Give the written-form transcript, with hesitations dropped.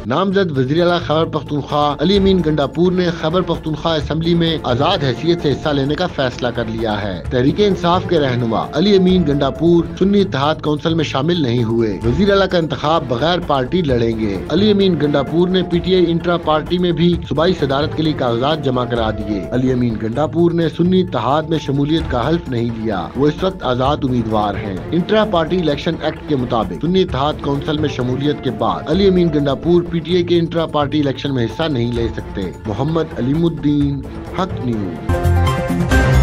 नामजद वज़ीर आला खैबर पख्तूनख्वा अली अमीन गंडापुर ने खैबर पख्तूनख्वा असेंबली में आजाद हैसियत से हिस्सा लेने का फैसला कर लिया है। तहरीक इंसाफ के रहनुमा अली अमीन गंडापुर सुन्नी इत्तेहाद काउंसिल में शामिल नहीं हुए। वज़ीर आला का इंतखाब बगैर पार्टी लड़ेंगे। अली अमीन गंडापुर ने PTI इंट्रा पार्टी में भी सूबाई सदारत के लिए कागजात जमा करा दिए। अली अमीन गंडापुर ने सुन्नी इत्तेहाद में शमूलियत का हल्फ नहीं लिया। वो इस वक्त आजाद उम्मीदवार हैं। इंट्रा पार्टी इलेक्शन एक्ट के मुताबिक सुन्नी इत्तेहाद काउंसिल में शमूलियत के बाद अली अमीन गंडापुर PTI के इंट्रा पार्टी इलेक्शन में हिस्सा नहीं ले सकते। मोहम्मद अलीमुद्दीन, हक न्यूज।